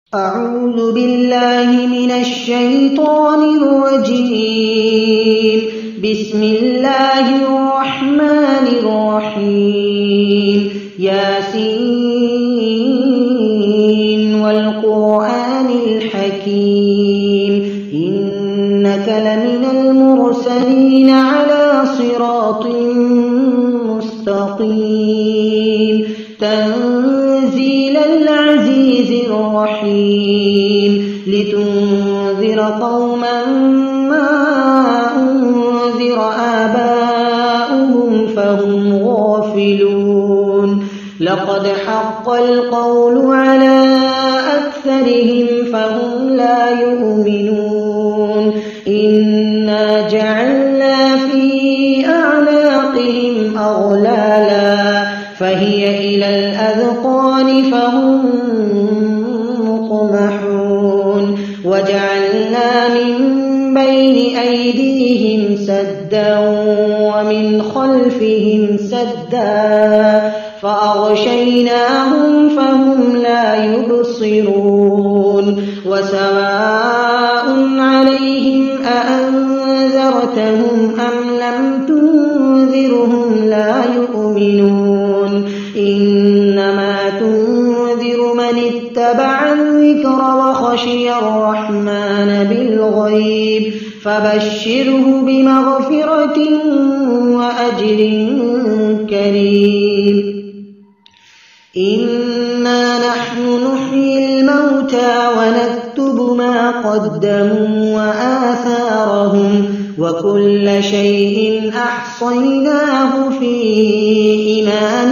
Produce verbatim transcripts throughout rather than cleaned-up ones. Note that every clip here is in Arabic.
أعوذ بالله من الشيطان الرجيم. بسم الله الرحمن الرحيم. ياسين والقرآن الحكيم إنك لمن المرسلين على صراط مستقيم تنزيل العزيز الرحيم لتنذر قوما ما أنذر آباؤهم فهم غافلون لقد حق القول على أكثرهم فهم لا يؤمنون إنا جعلنا في أعناقهم أغلالا فهي إلى الأذقان فهم مقمحون وجعلنا من بين أيديهم سدا ومن خلفهم سدا فأغشيناهم فهم لا يبصرون وسواء عليهم أأنذرتهم أم لم تنذرهم لا يؤمنون إنما تنذر من اتبع الذكر وخشي الرحمن بالغيب فبشره بمغفرة وأجر كريم إنا نحن نحيي الموتى ونكتب ما قدموا وآثارهم وكل شيء أحصيناه في إمام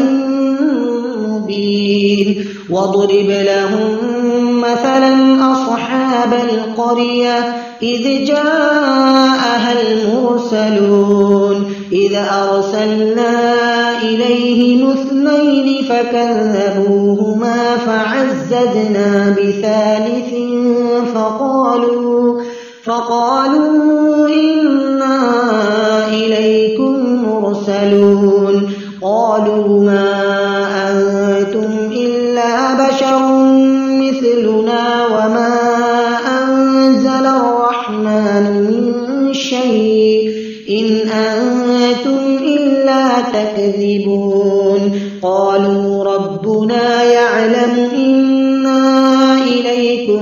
مبين واضرب لهم مثلا أصحاب القرية إذ جاءها المرسلون إذ أرسلنا إليهم اثنين فكذبوهما فعززنا بثالث فقالوا فقالوا إنا إليكم مرسلون قالوا ما أنتم إلا بشر مثلنا وما أنزل الرحمن من شيء إن أنتم إلا تكذبون قالوا ربنا يعلم إنا إليكم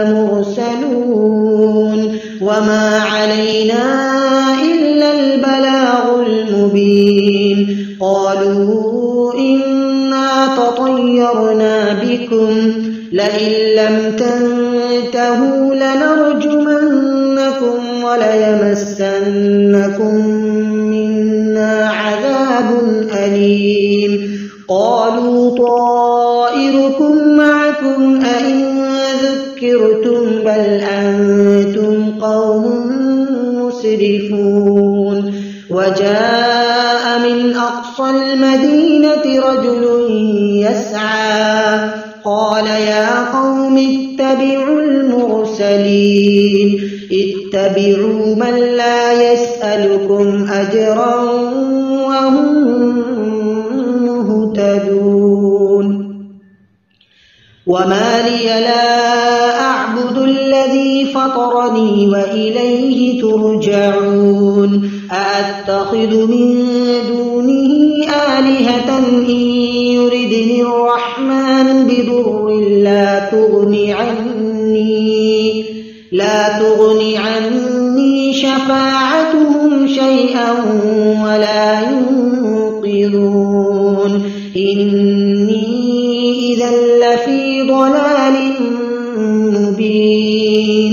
لمرسلون وما علينا إلا البلاغ المبين قالوا إنا تطيرنا بكم لئن لم تنتهوا لنرجمنكم وليمسنكم منا عذاب أليم قالوا طائركم معكم أئن ذكرتم بل أنتم قوم مسرفون وجاء من أقصى المدينة رجل يسعى قال يا قوم اتبعوا المرسلين اتبعوا من لا يسألكم أجرا وهم مهتدون وما لي لا أعبد الذي فطرني وإليه ترجعون أأتخذ من دونه آلهة إن يردني الرحمن بضر لا تغني عني لا تغني عني شفاعتهم شيئا ولا ينقذون إني إذا لفي ضلال مبين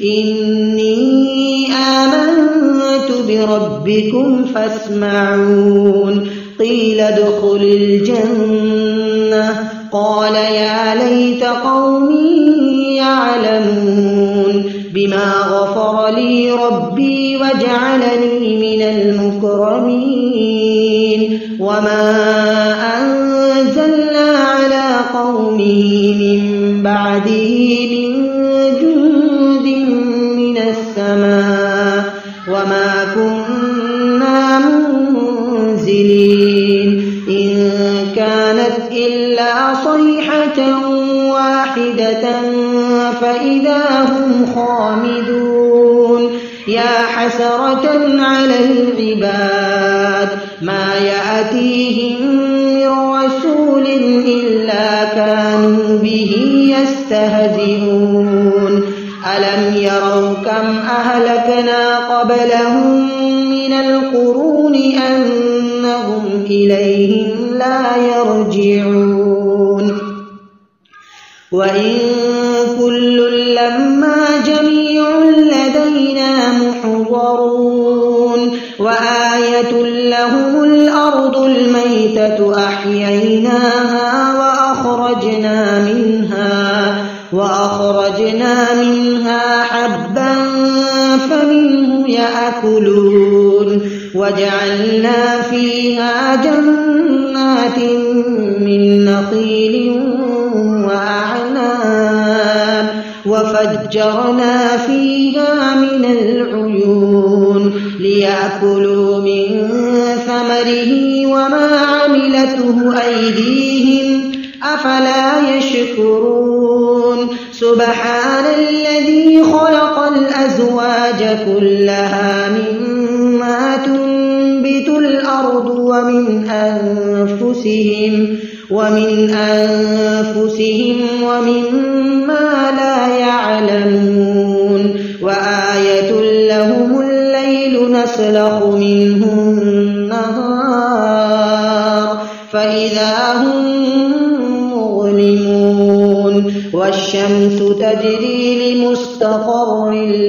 إني آمنت بربكم فاسمعون قيل ادخل الجنة قال يا ليت قومي يعلمون بما غفر لي ربي وجعلني من المكرمين وما أنزلنا على قومه من بعده من جند من السماء وما كنا منزلين إن كانت إلا صيحة واحدة فإذا هم خامدون يا حسرة على العباد ما يأتيهم من رسول إلا كانوا به يستهزئون ألم يروا كم أهلكنا قبلهم من القرون أنهم إليهم لا يرجعون وإن كل لما جميع لدينا محضرون وآية لهم الأرض الميتة أحييناها وأخرجنا منها وأخرجنا منها حبا فمنه يأكلون وجعلنا فيها جنات من نخيل وأعناب وفجرنا فيها من العيون ليأكلوا من ثمره وما عملته أيديهم أفلا يشكرون سبحان الذي خلق الأزواج كلها مما تنبت الأرض ومن أنفسهم ومن أنفسهم ومما لا يعلمون وآية لهم الليل نسلخ منه النهار فإذا هم مظلمون والشمس تجري لمستقر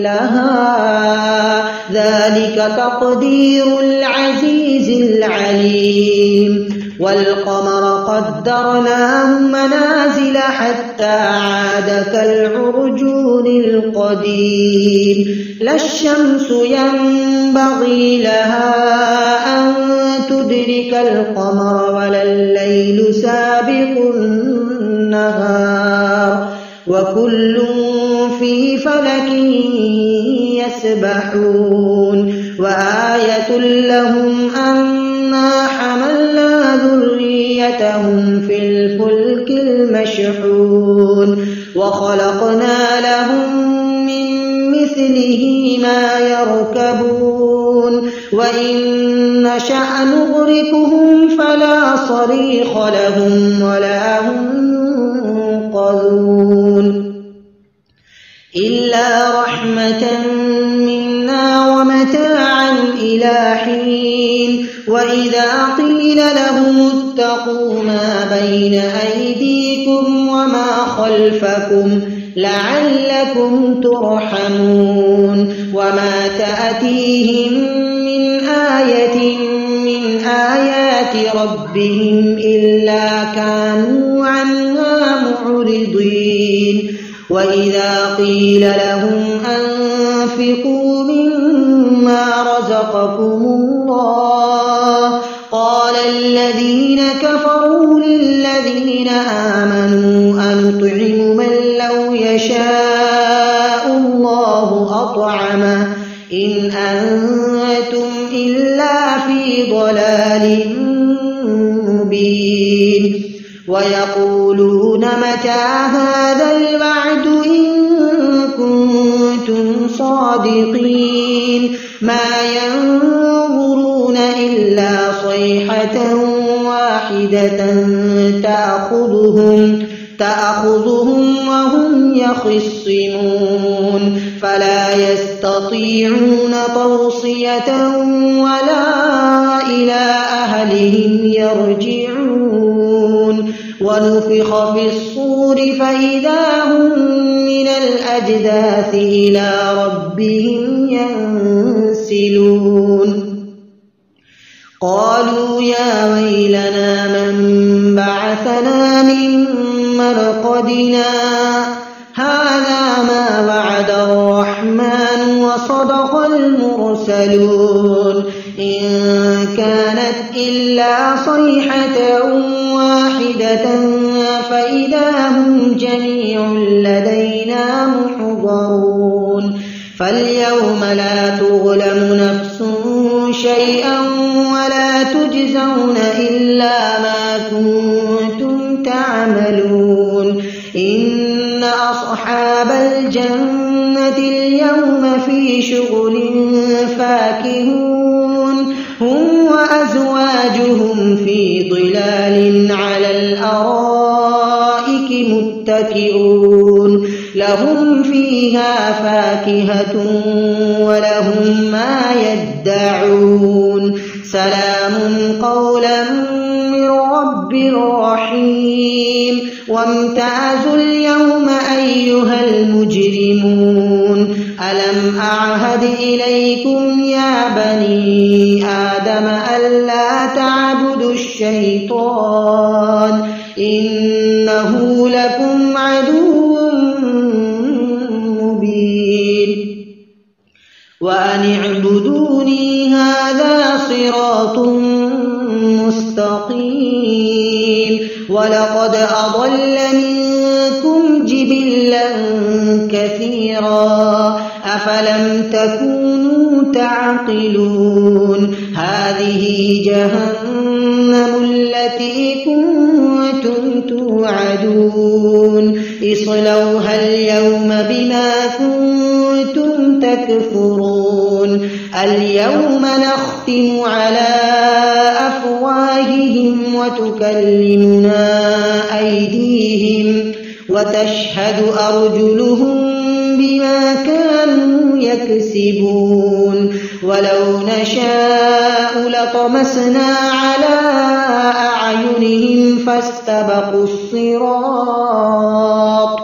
لها ذلك تقدير العزيز العليم والقمر قدرناه منازل حتى عاد كالعرجون القديم لا الشمس ينبغي لها أن تدرك القمر ولا الليل سابق النهار وكل في فلك يسبحون وآية لهم أنا حملنا ذريتهم في الفلك المشحون وخلقنا لهم من مثله ما يركبون وإن نشأ نغرقهم فلا صريخ لهم ولا هم ينقذون إلا رحمة منا ومتاعا إلى حين وإذا قيل لهم اتقوا ما بين أيديكم وما خلفكم لعلكم ترحمون وما تأتيهم من آية من آيات ربهم إلا كانوا عنها معرضين وإذا قيل لهم أنفقوا مما رزقكم الله قال الذين كفروا للذين آمنوا أنطعم من لو يشاء الله أطعمه إن أنتم إلا في ضلال مبين ويقولون متى هذا الوعد إن كنتم صادقين ما ينظرون إلا صيحة واحدة تأخذهم تأخذهم وهم يخصمون فلا يستطيعون توصية ولا إلى أهلهم يرجعون ونفخ في الصور فإذا هم من الأجداث إلى ربهم ينسلون قالوا يا ويلنا من بعثنا من مرقدنا هذا ما وعد الرحمن وصدق المرسلون إن كانت إلا صيحة واحدة فإذا هم جميع لدينا محضرون فاليوم لا تظلم نفس شيئا ولا تجزون إلا ما كنتم تعملون إن أصحاب الجنة اليوم في شغل فاكهون هم وأزواجهم في ظلال على الأرائك متكئون لهم فيها فاكهة ولهم ما يدعون سلام قولا من رب رحيم وامتازوا اليوم أيها المجرمون ألم أعهد إليكم يا بني آدم ألا تعبدوا الشيطان إنه لكم عدو مبين وأن اعبدوني هذا صراط مستقيم ولقد أضل منكم جبلا كثيرا أفلم تكونوا تعقلون هذه جهنم التي كنتم توعدون اصلوها اليوم بما كنتم تكفرون اليوم نختم على أفواههم وتكلمنا أيديهم وتشهد أرجلهم بما كانوا يكسبون ولو نشاء لطمسنا على أعينهم فاستبقوا الصراط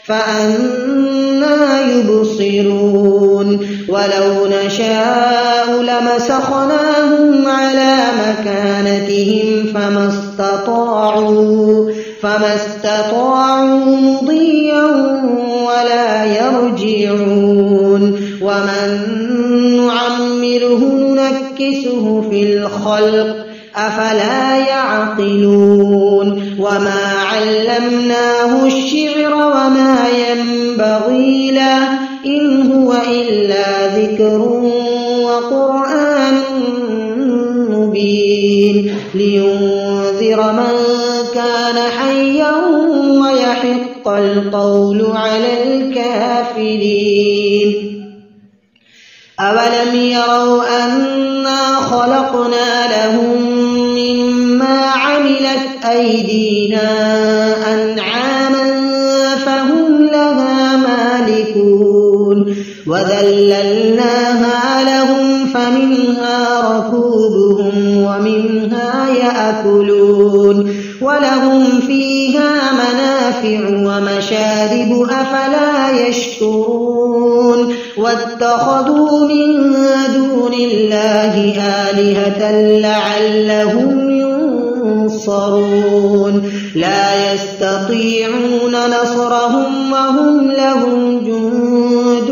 فأنى يبصرون ولو نشاء لمسخناهم على مكانتهم فما استطاعوا فما استطاعوا مضيا ولا يرجعون ومن نعمره ننكسه في الخلق أفلا يعقلون وما علمناه الشعر وما ينبغي له إن هو إلا ذكر وقرآن مبين لينذر من كان حيا ويحق القول على الكافرين أولم يروا أنا خلقنا لهم مما عملت أيدينا أنعاما فهم لها مالكون وذللناها لهم فمنها ركوبهم ومنها يأكلون ولهم فيها منافع ومشارب أفلا يشكرون واتخذوا من دون الله آلهة لعلهم ينصرون لا يستطيعون نصرهم وهم لهم جند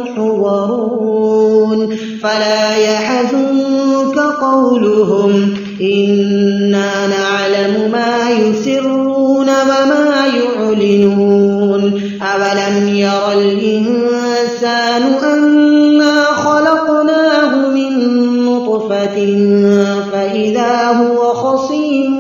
محضرون فلا يحزنك قولهم إنا نعلم ما يسرون وما يعلنون أولم ير الإنسان أنا خلقناه من نطفة فإذا هو خصيم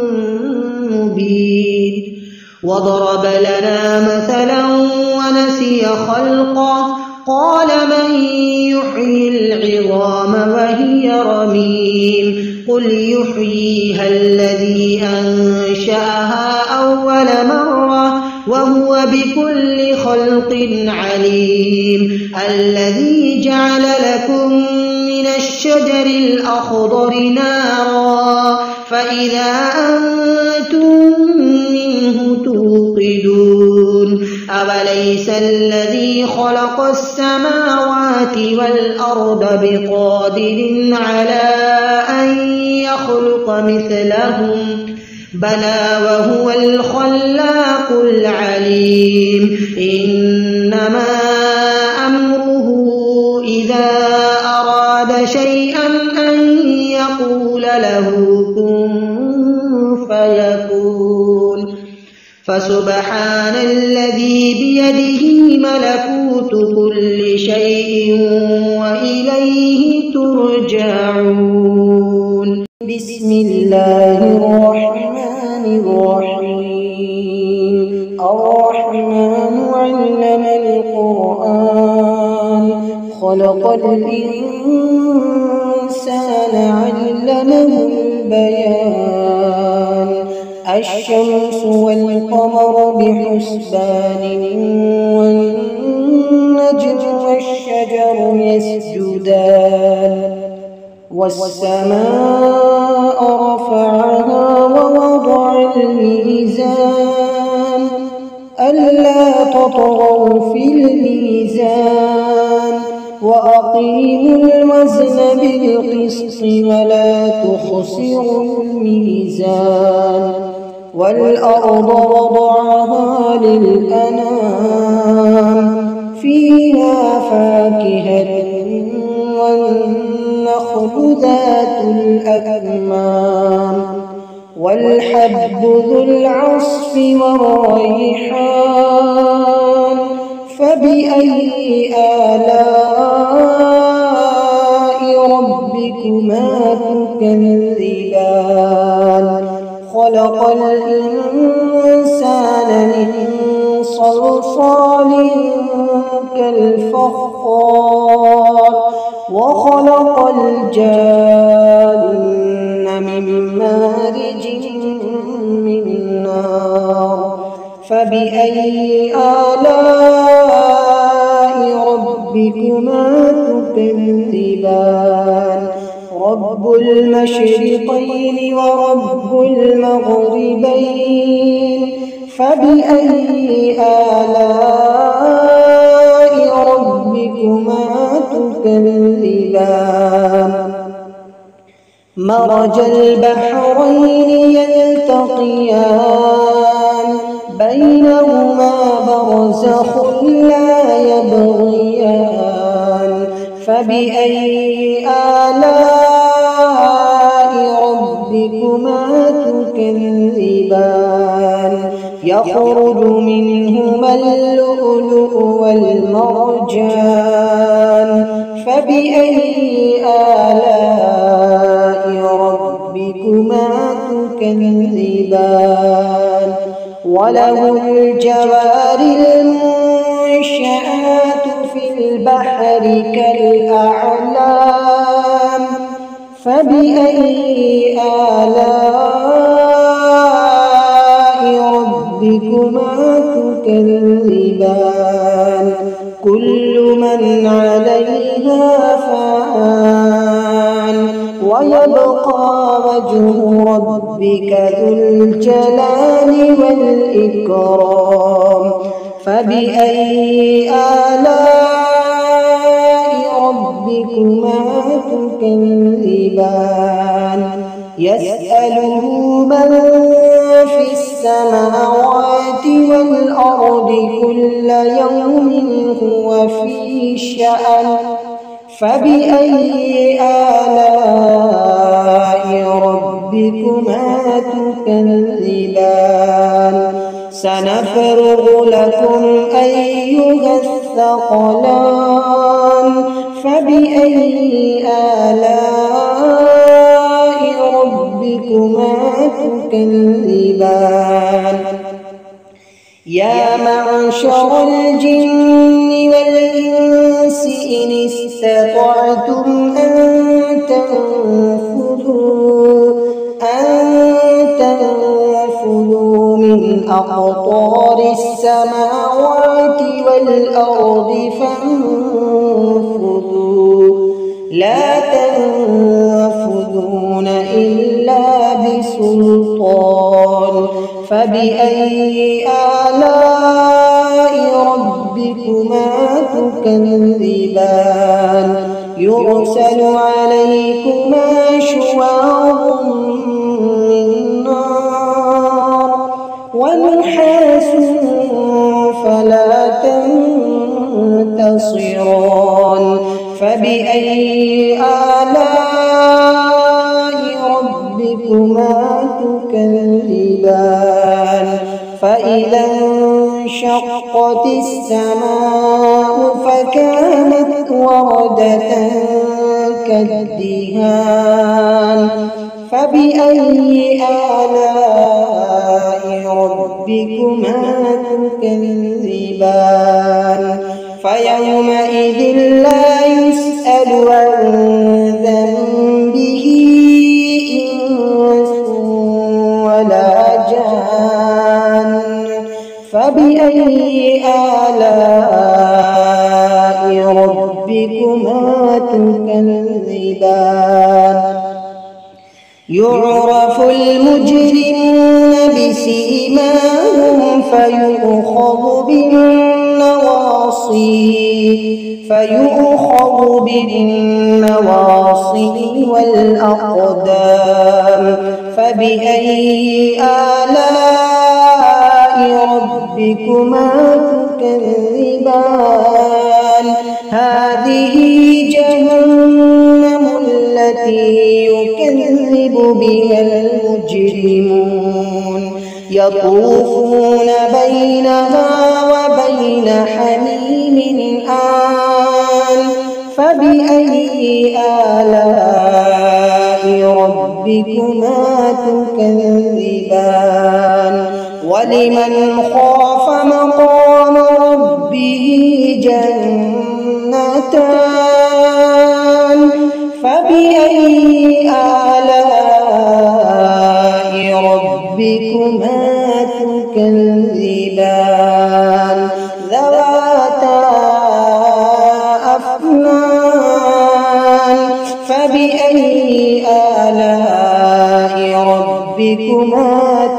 مبين وضرب لنا مثلا ونسي خلقه قال من يحيي العظام وهي رميم قل يحييها الذي أنشأها أول مرة وهو بكل خلق عليم الذي جعل لكم من الشجر الأخضر نارا فإذا أنتم منه توقدون أوليس الذي خلق السماوات والأرض بقادر على أن يخلق مثلهم بلى وهو الخلاق العليم إنما أمره إذا أراد شيئا أن يقول له كن فيكون فسبحان الذي بيده ملكوت كل شيء وإليه ترجعون بسم الله الرحمن الرحيم الرحمن خلق الإنسان علمه البيان الشمس والقمر بحسبان والنجم والشجر يسجدان والسماء رفعها ووضع الميزان ألا تطغوا في الميزان وأقيموا الوزن بالقسط ولا تخسروا الميزان والأرض وضعها للأنام فيها فاكهة والنخل ذات الأكمام والحب ذو العصف والريحان فبأي آلاء ربكما تكذبان خلق الإنسان من صلصال كالفخار وخلق الجان من مارج من نار فبأي آلاء ربكما تكذبان رب المشرقين ورب المغربين فبأي آلاء ربكما تكذبان مرج البحرين يلتقيان بينهما برزخ لا يبغيان فبأي آلاء ربكما تكذبان يخرج منهما اللؤلؤ والمرجان فبأي آلاء ربكما تكذبان وله الجوار المنشآت في البحر كالأعلام فبأي آلاء ربكما تكذبان كل من عليها فان ويبقى وجه ربك ذو الجلال والإكرام فبأي آلاء ربكما تكذبان يسأله من في السماوات والأرض كل يوم هو في شأن فبأي آلاء ربكما تكذبان سنفرغ لكم أيها الثقلان فبأي آلاء ربكما تكذبان يا معشر الجن والإنس إن استطعتم أن تنفذوا أن تنفذوا من أقطار السماوات والأرض فانفذوا لا تنفذون إلا بسلطان فبأي آلاء ربكما تكذبان يرسل عليكما شواظ من نار ونحاس فلا تنتصران فبأي آلاء ربكما تكذبان فإذا انشقت السماء فكانت وردة كالدهان فبأي آلاء ربكما تكذبان فيومئذ لا يسأل عن ذنبه إنس ولا جان فبأي آلاء ربكما تكذبان يعرف المجرمون بسيماهم فيؤخذ بالنواصي فيؤخذ بالنواصي والأقدام فبأي آلاء ربكما تكذبان هذه جهنم التي يكذب بها المجرمون يطوفون بينها وبين حميم آن فبأي آلاء ربكما تكذبان ولمن خاف مقام ربه جنتان فبأي آلاء ربكما تكذبان ذواتا أفنان فبأي آلاء ربكما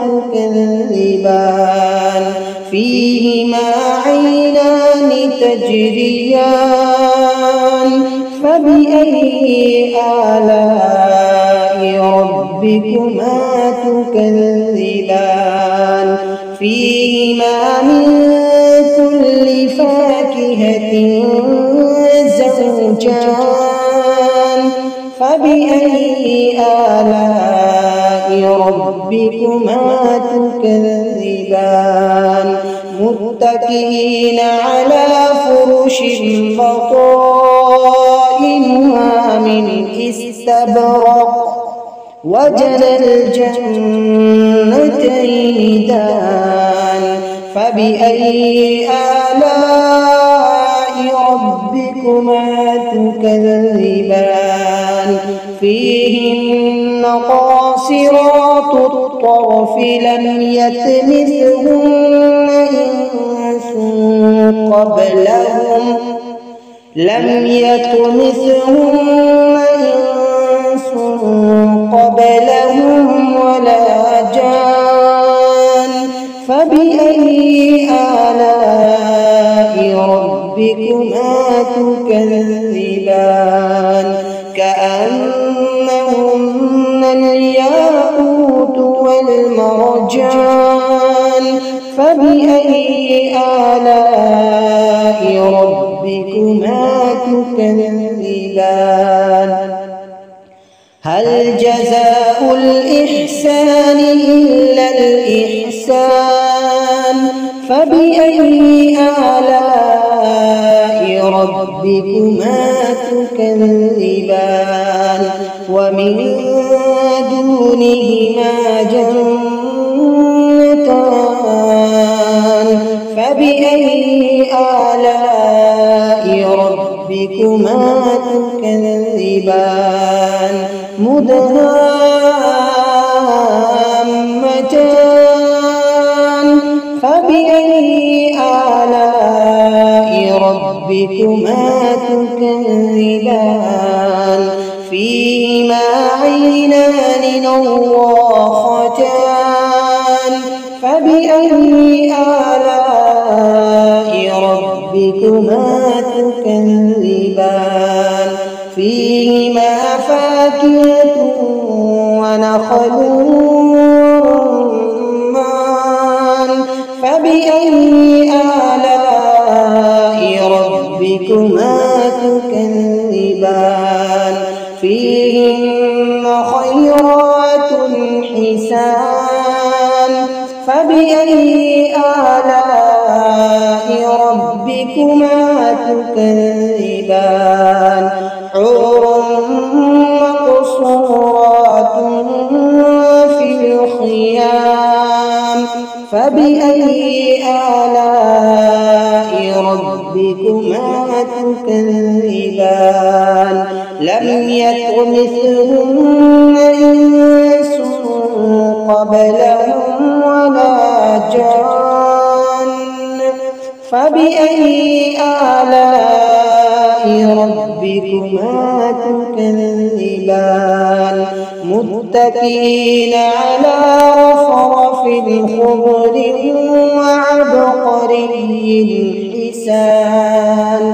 تكذبان فيهما عينان تجريان فبأي آلاء ربكما تكذبان فيهما من كل فاكهة زوجان فبأي آلاء ربكما تكذبان متكئين على فرش بطائنها من استبرق وجنى الجنتين دان فبأي آلاء ربكما تكذبان فيهن قاصرات الطرف لم يطمثهن إنس قبلهم لم يطمثهن إنس قبلهم ولا جان فبأي آلاء ربكما تكذبان كأنهن الياقوت والمرجان فبأي آلاء ربكما تكذبان هل جزاء الإحسان إلا الإحسان فبأي آلاء ربكما تكذبان ومن دونهما جنتان فبأي آلاء ربكما تكذبان مدهامتان فبأي آلاء ربكما تكذبان فيهما عينان نضاختان فبأي آلاء ربكما تكذبان فيهما فاكهة ونخل ورمان فبأي آلاء ربكما تكذبان فيهن خيرات حسان فبأي آلاء ربكما تكذبان حور مقصورات في الخيام فبأي آلاء ربكما ربكما تكذبان لم يطمثهن إنس قبلهم ولا جان فبأي آلاء ربكما تكذبان متكئين على رفرف خضر وعبقري حسان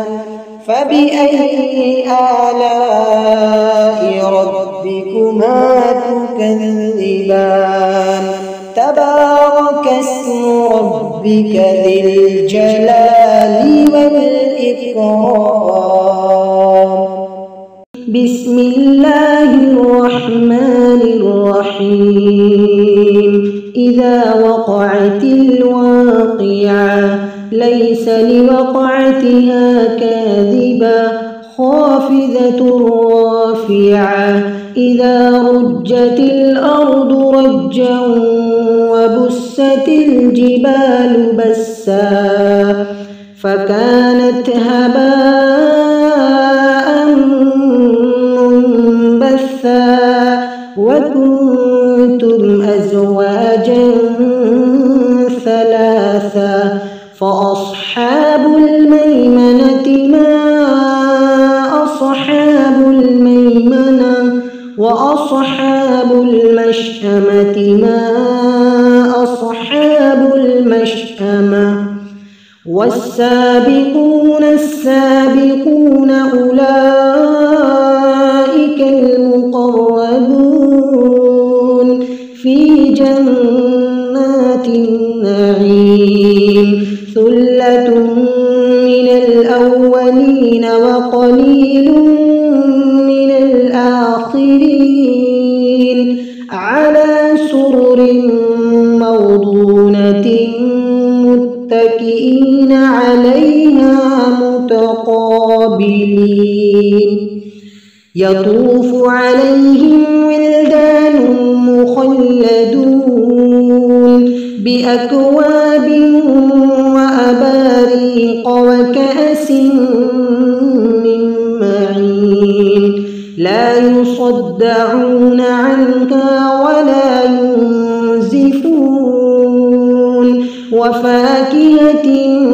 فبأي آلاء ربكما تكذبان تبارك اسم ربك ذي الجلال والإكرام بسم الله الرحمن الرحيم إذا وقعت الواقعة ليس لوقعتها كاذبة خافضة رافعة إذا رجت الأرض رجا وبست الجبال بسا فكانت هباء منبثا وكنتم أزواجا ثلاثا فأصحاب الميمنة ما أصحاب الميمنة وأصحاب المشأمة ما أصحاب المشأمة والسابقون السابقون أولئك المقربون في جنات النعيم ثلة من الأولين وقليل من الآخرين على سرر موضونة متكئين عليها متقابلين يطوف عليهم ولدان مخلدون بأكواب وأباريق وكأس من معين لا يصدعون عنها ولا ينزفون وفاكهة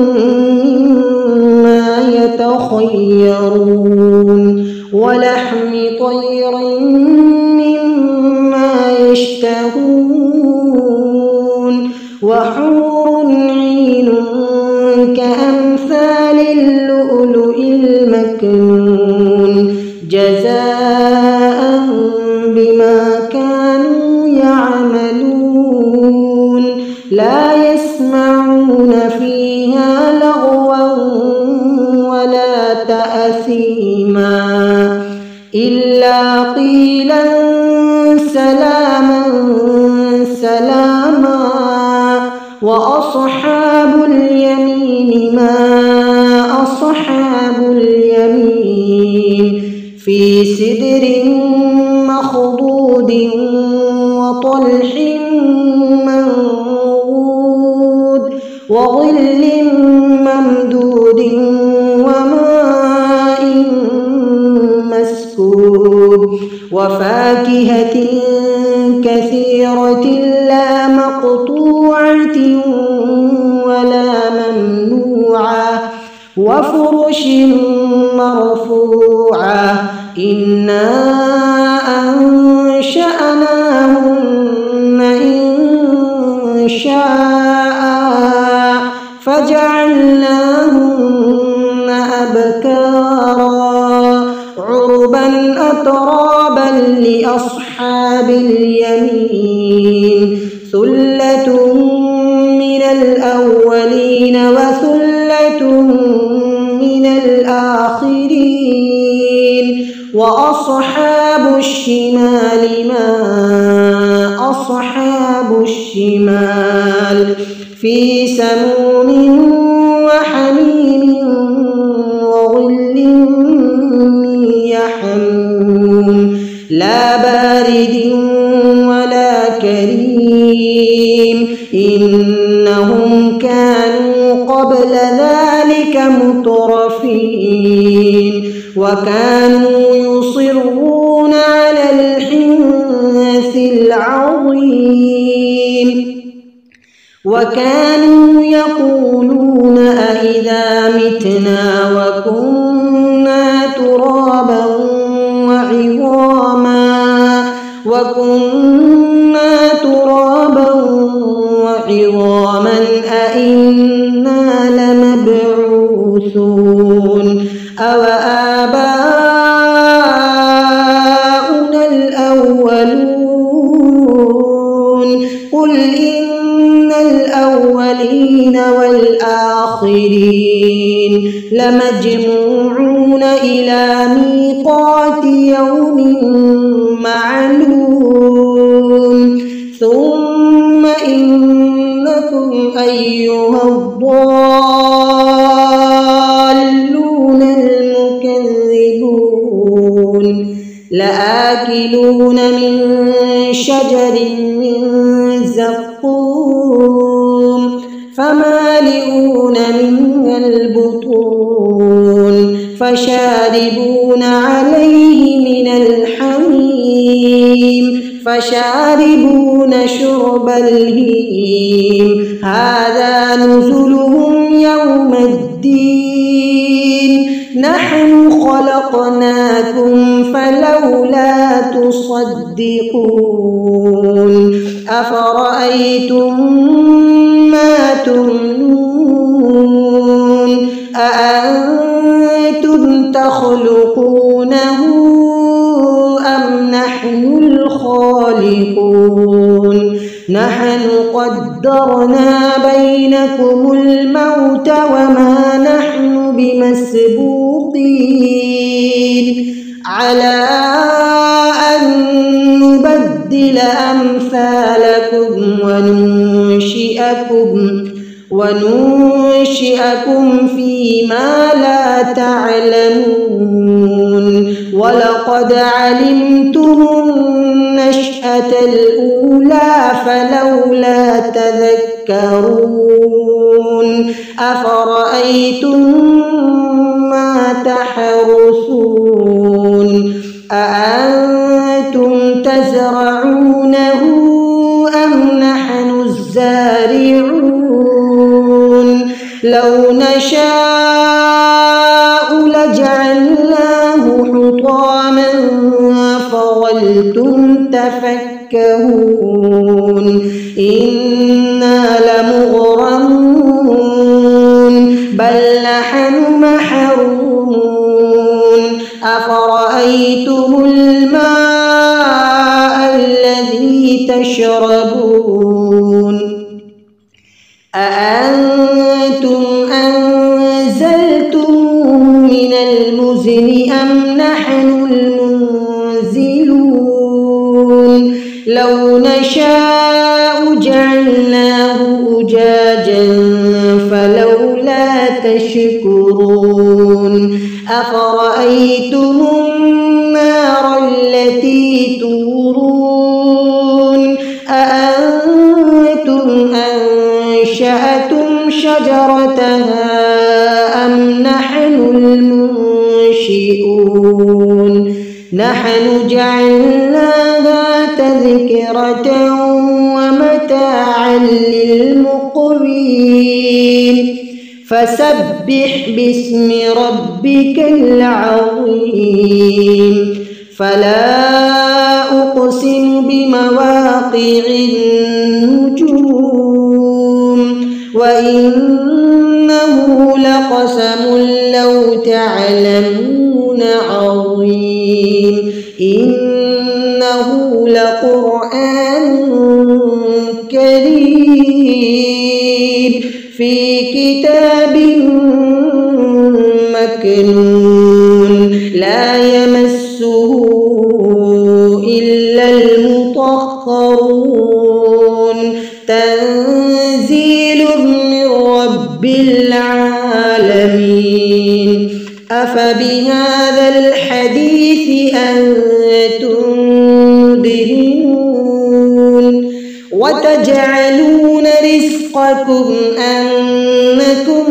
مما يتخيرون ولحم طير مما يشتهون وحور عين كأمثال اللؤلؤ المكنون جزاء بما كانوا يعملون لا يسمعون فيها لغوا ولا تأثيما إلا قيلا سلاما سلاما وأصحاب اليمين ما أصحاب اليمين في سدر مخضود وطلح منضود وظل ممدود وماء مسكوب وفاكهة كثيرة لا مقطوعة ولا ممنوعة وفرش مرفوعة إنا أنشأناهن إنشاء فجعلناهن أبكارا عربا أترابا لأصحاب اليمين ثلة من الأولين وثلة من الآخرين وأصحاب الشمال ما أصحاب الشمال في سموم وحميم وظل من يحموم لا بارد ولا كريم إنهم كانوا قبل ذلك متقين مترفين وكانوا يصرون على الحنث العظيم وكانوا يقولون أإذا متنا وكنا ترابا وعظاما وكنا ترابا وعظاما أإنا لمبعوثون أو آباؤنا الأولون قل إن الأولين والآخرين لمجموعون إلى ميقات يوم معلوم ثم إنكم أيها الضالون المكذبون لآكلون من شجر من زقوم فمالئون منها البطون فشاربون عليه من الحميم فشاربون شرب الهيم هذا نزلهم يوم الدين نحن خلقناكم فلولا تصدقون أفرأيتم ما تمنون أأنتم تخلقونه أم نحن الخالقون نحن قدرنا بينكم الموت وما نحن بمسبوقين على أن نبدل أمثالكم وننشئكم وننشئكم فيما لا تعلمون ولقد علمتم النشأة الأولى فلولا تذكرون أفرأيتم ما تحرثون أأنتم تزرعونه أم نحن الزارعون لو نشاء لجعلناه حطاما فظلتم تفكهون إنا لمغرمون بل نحن محرومون أفرأيتم الماء الذي تشربون أأنتم أنزلتم من المزن أم نحن المنزلون لو نشاء جعلناه أجاجا فلولا تشكرون أفرأيتم النار التي تورون أأنتم أنشأتم شجرتها أم نحن المنشئون نحن جعلناها تذكرة ومتاعا للمقوين فسبح باسم ربك العظيم فلا أقسم بمواقع النجوم وإنه لقسم لو تعلمون عظيم إنه لقرآن كريم في كتاب مكنون لا يمسه إلا المطهرون تنزيل من رب العالمين أفبهذا الحديث أنتم مدهنون وتجعلون رزقكم أنكم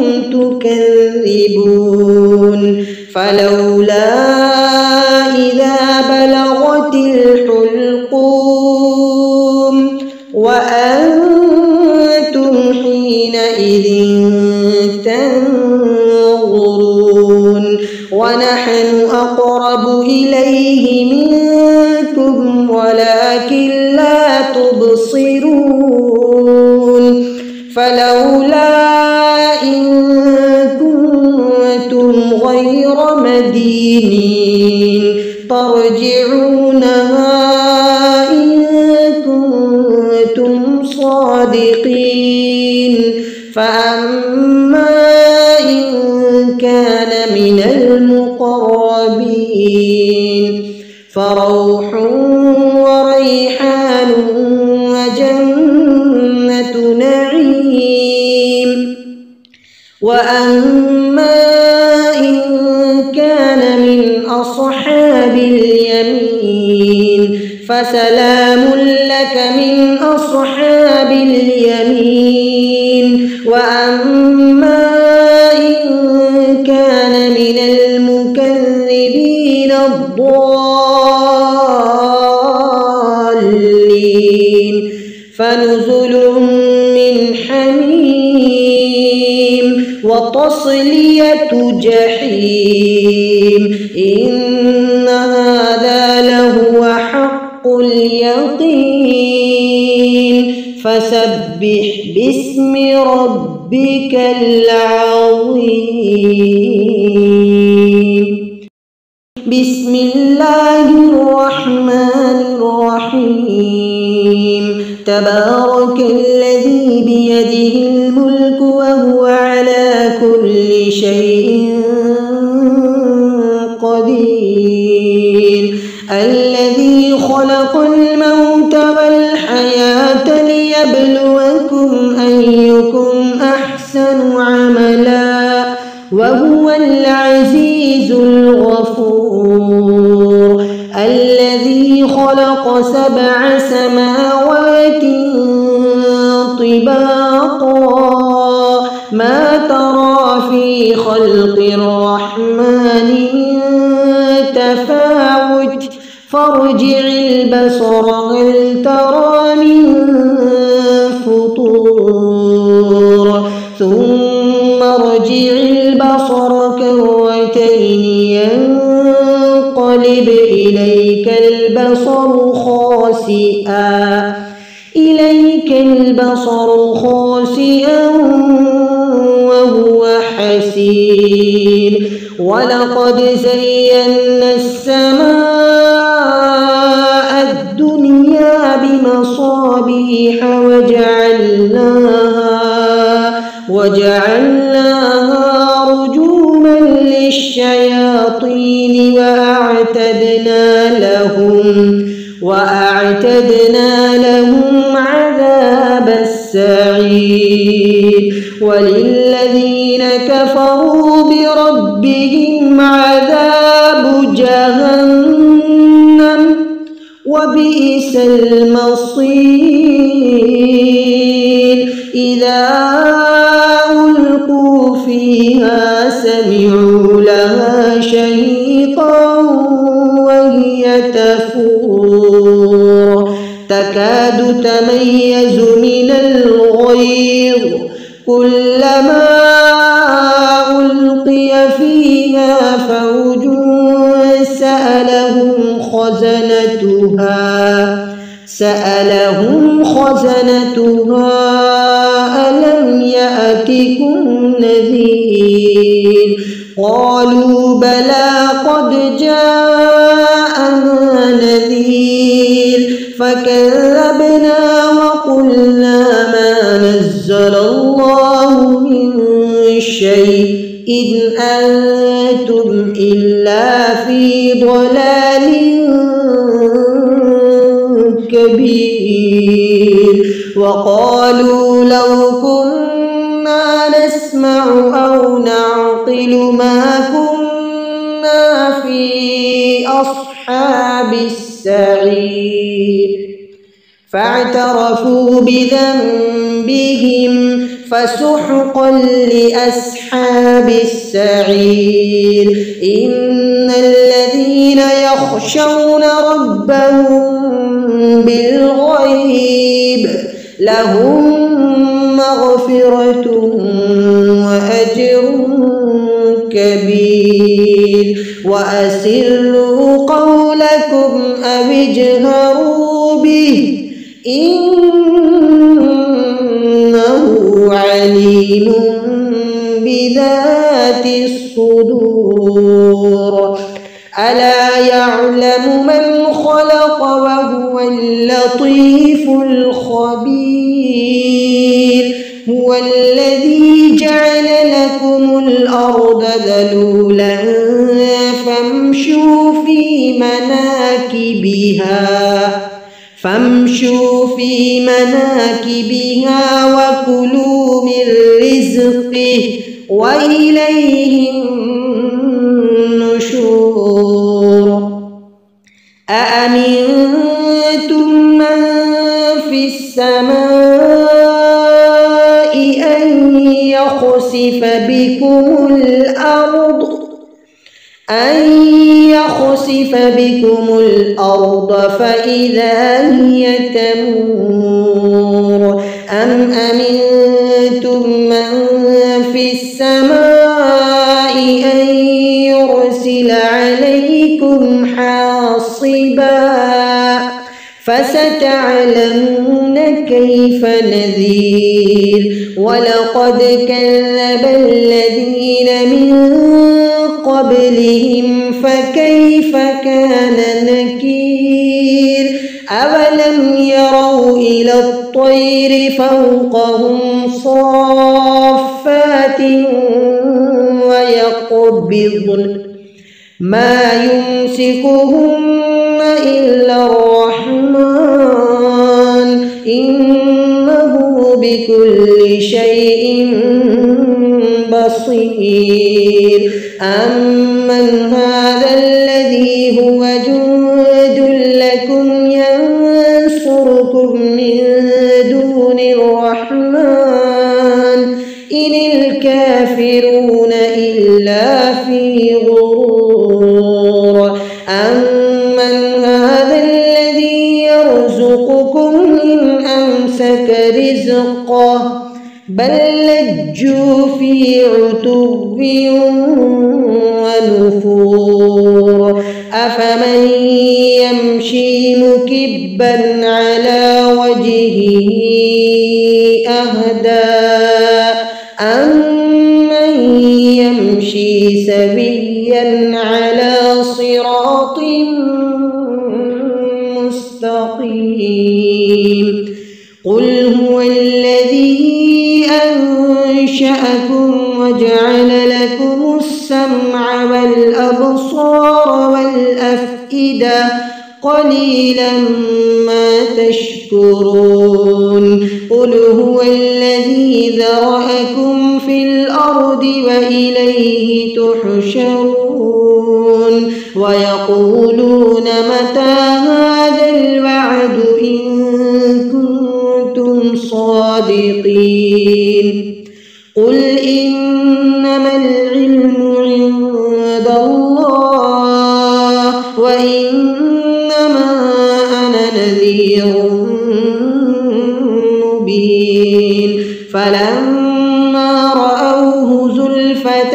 تكذبون فلولا إذا بلغت الحلقوم وأنتم حينئذ تنظرون ونحن أقرب إليه منكم ولكن لا تبصرون فلولا إن كنتم غير مدينين ترجعونها إن كنتم صادقين فأما إن كان من المقربين فروح وريحان وجنة نعيم وأما إن كان من أصحاب اليمين فسلام لك من أصحاب اليمين وأما إن كان من المكذبين الضالين فنزل من حميم وتصلية جحيم إن هذا لهو حق اليقين فسبح باسم ربك العظيم بسم الله الرحمن الرحيم تبارك الذي بيده الملك وهو على كل شيء قدير الذي خلق الموت والحياة ليبلوكم أيكم أحسن عملا وهو العزيز الغفور الذي خلق سبع سماوات طباقا ما ترى في خلق الرحمن من تفاوت فارجع البصر هل ترى من فطور ثم ارجع البصر كرتين ينقلب إليك البصر خاسئا إليك البصر خاسئا وهو حسير ولقد زينا السماء الدنيا بمصابيح وجعلناها وجعلناها رجوما للشياطين وأعتدنا لهم وأعتدنا لهم عذاب السعير وللذين كفروا بربهم عذاب جهنم وبئس المصير إذا ألقوا فيها سمعوا لها شهيقا وهي تفور تكاد تميز من الغيظ كلما ألقي فيها فوج سألهم خزنتها سألهم خزنتها ألم يأتكم نذير قالوا بلى قد جاءنا نذير فكذبنا وقلنا ما نزل الله من شيء إن أنتم إلا في ضلال كبير وقالوا لو كنا نسمع أو نعقل ما كنا في أصحاب السعير فاعترفوا بذنبهم فسحقا لأصحاب السعير. إن الذين يخشون ربهم بالغيب لهم مغفرة وأجر كبير. وأسروا قولكم أو اجهروا به إنه عليم بذات الصدور. ألا يعلم من خلق وهو اللطيف الخبير. هو الذي جعل لكم الأرض ذلولا فامشوا في مناكبها فامشوا في مناكبها وكلوا من رزقه وإليه النشور. أأمنتم من في السماء أن يخسف بكم الأرض أن يخسف بكم الأرض فإذا هي تمور. أم أمنتم من في السماء أن يرسل عليكم حاصبا فستعلمون كيف نذير. ولقد كذب الذين من قبلهم فكيف كان نكير. أولم يروا إلى الطير فوقهم صافات ويقبضن ما يمسكهن إلا الرحمن إنه بكل شيء بصير. أمن هذا الذي هو جند لكم ينصركم من دون الرحمن إن الكافرون إلا في غرور. أمن هذا الذي يرزقكم إن أمسك رزقه بل لجوا في عتو ونفور. أفمن يمشي مكبا على وجهه أهدى أمن يمشي سويا على صراط مستقيم. قل هو الذي أنشأكم وجعل لكم السمع والأبصار والأفئدة قليلا ما تشكرون. قل هو الذي ذرأكم في الأرض وإليه تحشرون. ويقولون متى هذا الوعد إن كنتم صادقين. قل إنما العلم عند الله وإنما أنا نذير مبين. فلما رأوه زلفة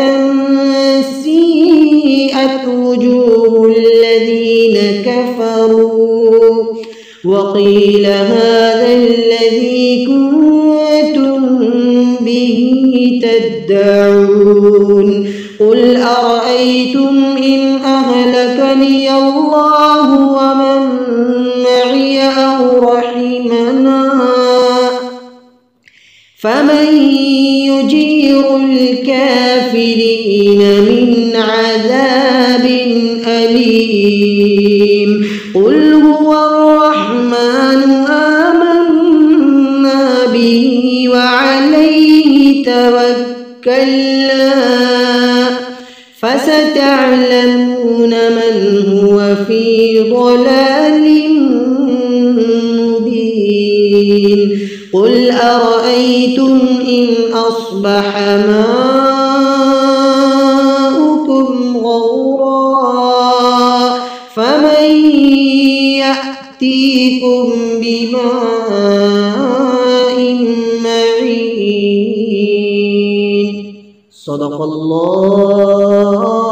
سيئت وجوه الذين كفروا وقيل هذا الذي كنتم به تدعون. قل أرأيتم إن أهلكني الله ومن معي أو رحمنا فمن يجير الكافرين من عذاب أليم. قل هو الرحمن آمنا به وعليه توكلنا فستعلمون من هو في ضلال مبين. قل أرأيتم إن أصبح ماؤكم غورا فمن يأتيكم بماء معين. صدق الله